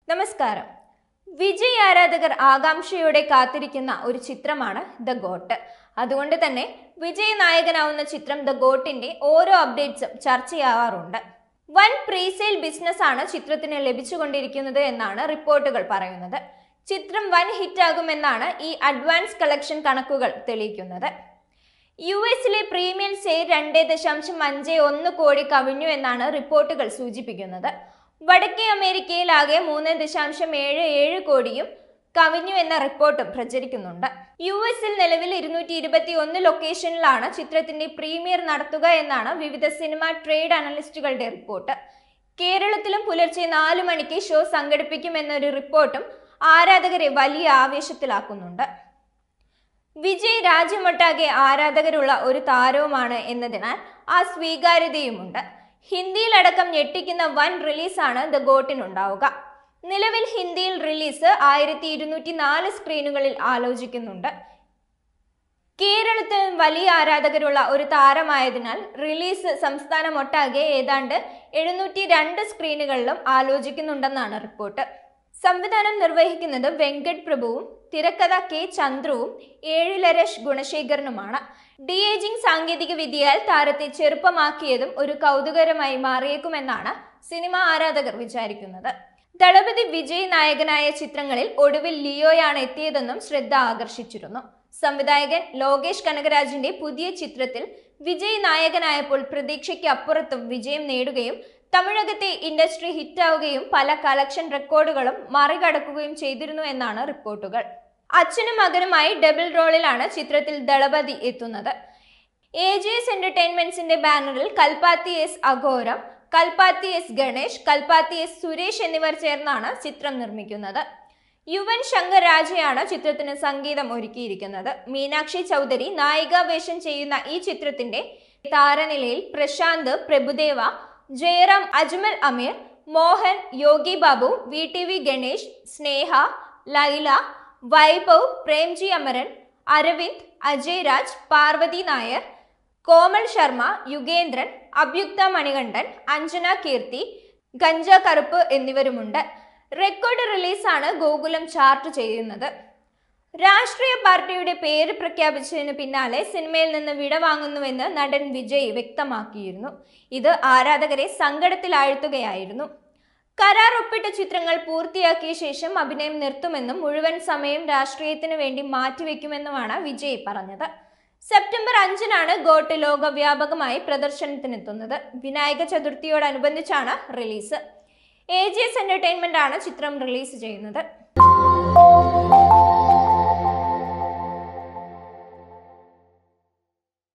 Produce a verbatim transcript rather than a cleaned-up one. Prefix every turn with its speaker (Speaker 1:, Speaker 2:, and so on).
Speaker 1: നമസ്കാരം. വിജയ് ആരാധകർ ആകാംക്ഷയോടെ കാത്തിരിക്കുന്ന ഒരു ചിത്രമാണ് ദ ഗോട്ട്. അതുകൊണ്ട് തന്നെ വിജയ് നായകനാവുന്ന ചിത്രം ദ ഗോട്ടിന്റെ ഓരോ അപ്ഡേറ്റ്സും ചർച്ചയാവാറുണ്ട്. വൻ പ്രീസെയിൽ ബിസിനസ് ആണ് ചിത്രത്തിന് ലഭിച്ചുകൊണ്ടിരിക്കുന്നത് എന്നാണ് റിപ്പോർട്ടുകൾ പറയുന്നത്. ചിത്രം വൻ ഹിറ്റാകുമെന്നാണ് ഈ അഡ്വാൻസ് കളക്ഷൻ കണക്കുകൾ തെളിയിക്കുന്നത്. യു എസിലെ പ്രീമിയം സെയിൽ രണ്ട് ദശാംശം അഞ്ച് ഒന്ന് കോടി കവിഞ്ഞു എന്നാണ് റിപ്പോർട്ടുകൾ സൂചിപ്പിക്കുന്നത്. വടക്കേ അമേരിക്കയിലാകെ മൂന്ന് ദശാംശം ഏഴ് ഏഴ് കോടിയും കവിഞ്ഞു എന്ന റിപ്പോർട്ടും പ്രചരിക്കുന്നുണ്ട്. യു എസിൽ നിലവിൽ ഇരുന്നൂറ്റി ഇരുപത്തി ഒന്ന് ലൊക്കേഷനിലാണ് ചിത്രത്തിന്റെ പ്രീമിയർ നടത്തുക എന്നാണ് വിവിധ സിനിമ ട്രേഡ് അനലിസ്റ്റുകളുടെ റിപ്പോർട്ട്. കേരളത്തിലും പുലർച്ചെ നാലു മണിക്ക് ഷോ സംഘടിപ്പിക്കുമെന്നൊരു റിപ്പോർട്ടും ആരാധകരെ വലിയ ആവേശത്തിലാക്കുന്നുണ്ട്. വിജയ് രാജ്യമൊട്ടാകെ ആരാധകരുള്ള ഒരു താരവുമാണ് എന്നതിനാൽ ആ സ്വീകാര്യതയുമുണ്ട്. ഹിന്ദിയിലടക്കം ഞെട്ടിക്കുന്ന വൻ റിലീസാണ് ദ ഗോട്ടിനുണ്ടാവുക. നിലവിൽ ഹിന്ദിയിൽ റിലീസ് ആയിരത്തി ഇരുന്നൂറ്റി നാല് സ്ക്രീനുകളിൽ ആലോചിക്കുന്നുണ്ട്. കേരളത്തിൽ വലിയ ആരാധകരുള്ള ഒരു താരമായതിനാൽ റിലീസ് സംസ്ഥാനമൊട്ടാകെ ഏതാണ്ട് എഴുന്നൂറ്റി രണ്ട് സ്ക്രീനുകളിലും ആലോചിക്കുന്നുണ്ടെന്നാണ് റിപ്പോർട്ട്. സംവിധാനം നിർവഹിക്കുന്നത് വെങ്കട് പ്രഭുവും തിരക്കഥ കെ ചന്ദ്രുവും ഏഴിലരശ് ഗുണശേഖരനുമാണ്. ഡി ഏജിംഗ് സാങ്കേതിക വിദ്യയാൽ താരത്തെ ചെറുപ്പമാക്കിയതും ഒരു കൗതുകരമായി മാറിയേക്കുമെന്നാണ് സിനിമാ ആരാധകർ വിചാരിക്കുന്നത്. ദളപതി വിജയ് നായകനായ ചിത്രങ്ങളിൽ ഒടുവിൽ ലിയോയാണ് എത്തിയതെന്നും ശ്രദ്ധ ആകർഷിച്ചിരുന്നു. സംവിധായകൻ ലോകേഷ് കനകരാജിന്റെ പുതിയ ചിത്രത്തിൽ വിജയ് നായകനായപ്പോൾ പ്രതീക്ഷയ്ക്ക് അപ്പുറത്തും വിജയം നേടുകയും തമിഴകത്തെ ഇൻഡസ്ട്രി ഹിറ്റാവുകയും പല കളക്ഷൻ റെക്കോർഡുകളും മറികടക്കുകയും ചെയ്തിരുന്നു എന്നാണ് റിപ്പോർട്ടുകൾ. അച്ഛനും മകനുമായി ഡബിൾ റോളിലാണ് ചിത്രത്തിൽ ദളപതി എത്തുന്നത്. എ ജെ എസ് എന്റർടൈൻമെന്റ്സിന്റെ ബാനറിൽ Kalpathi S Aghoram, Kalpathi S Ganesh, Kalpathi S Suresh എന്നിവർ ചേർന്നാണ് ചിത്രം നിർമ്മിക്കുന്നത്. യുവൻ ശങ്കർ രാജയാണ് ചിത്രത്തിന് സംഗീതം ഒരുക്കിയിരിക്കുന്നത്. മീനാക്ഷി ചൗധരി നായികാവേഷം ചെയ്യുന്ന ഈ ചിത്രത്തിന്റെ താരനിലയിൽ Prashanth, Prabhudeva, Jayaram, Ajmal Ameer, Mohan, Yogi Babu, V T V Ganesh, Sneha, Laila, Vaibhav, Premji Amaran, Aravind, Ajay Raj, Parvathy Nair, Komal Sharma, Yugendran, Abhyuktha Manikandan, Anjana Keerthi, Ganja Karuppu എന്നിവരുമുണ്ട്. റെക്കോർഡ് റിലീസാണ് ഗോകുലം ചാർട്ട് ചെയ്യുന്നത്. രാഷ്ട്രീയ പാർട്ടിയുടെ പേര് പ്രഖ്യാപിച്ചതിന് പിന്നാലെ സിനിമയിൽ നിന്ന് വിടവാങ്ങുന്നുവെന്ന് നടൻ വിജയ് വ്യക്തമാക്കിയിരുന്നു. ഇത് ആരാധകരെ സങ്കടത്തിലാഴ്ത്തുകയായിരുന്നു. കരാർ ഒപ്പിട്ട ചിത്രങ്ങൾ പൂർത്തിയാക്കിയ ശേഷം അഭിനയം നിർത്തുമെന്നും മുഴുവൻ സമയം രാഷ്ട്രീയത്തിന് വേണ്ടി മാറ്റിവെക്കുമെന്നുമാണ് വിജയ് പറഞ്ഞത്. സെപ്റ്റംബർ അഞ്ചിനാണ് ഗോട്ട് ലോകവ്യാപകമായി പ്രദർശനത്തിനെത്തുന്നത്. വിനായക ചതുർത്ഥിയോടനുബന്ധിച്ചാണ് release. A G S entertainment ആണ് ചിത്രം റിലീസ് ചെയ്യുന്നത്.